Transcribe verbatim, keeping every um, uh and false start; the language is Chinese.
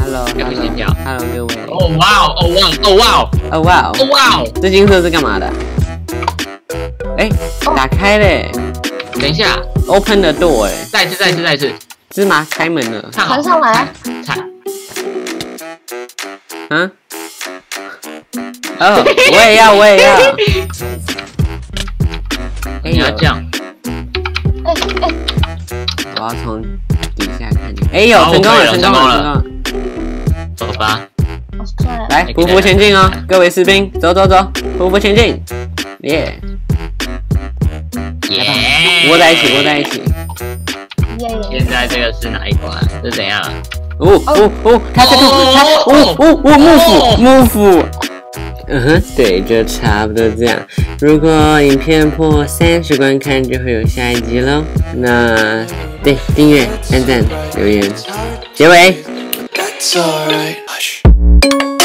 Hello，Hello，Hello， 各位。 哦哇哦，哦哇哦哇哦哇哦哇哦， 这金色是干嘛的？哎，打开嘞！ 等一下 ，Open the door， 哎， 再一次，再一次，再一次。 芝麻开门了。 传上来。 踩。 嗯。哦，我也要，我也要。 你要这样。 哎哎。 我要从底下看见。哎呦，成功了，成功了，成功了。 走吧。 来，匍匐前进哦，各位士兵，走走走，匍匐前进。耶。 耶。 窝在一起，窝在一起。 现在这个是哪一关？是怎样？ 哦哦哦，他在动，他哦哦哦，幕府幕府。嗯哼，对，就差不多这样。如果影片破三十观看，就会有下一集喽。那对，订阅、按赞、留言，结尾。That's alright.